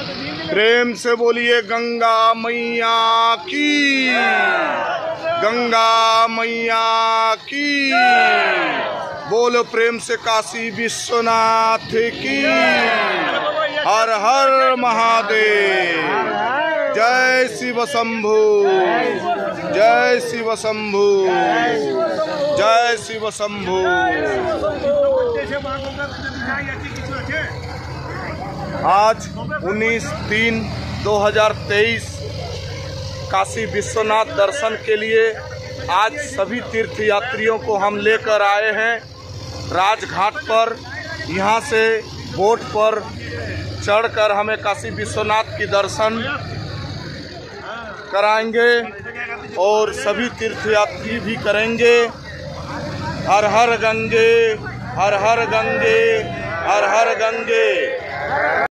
प्रेम से बोलिए गंगा मैया की, गंगा मैया की। बोलो प्रेम से काशी विश्वनाथ की। हर हर महादेव। जय शिव शंभू, जय शिव शंभू, जय शिव शंभू। आज 19/3/2023 काशी विश्वनाथ दर्शन के लिए आज सभी तीर्थ यात्रियों को हम लेकर आए हैं राजघाट पर। यहाँ से बोट पर चढ़कर हमें काशी विश्वनाथ की दर्शन कराएंगे और सभी तीर्थयात्री भी करेंगे। हर हर गंगे, हर हर गंगे, हर हर गंगे।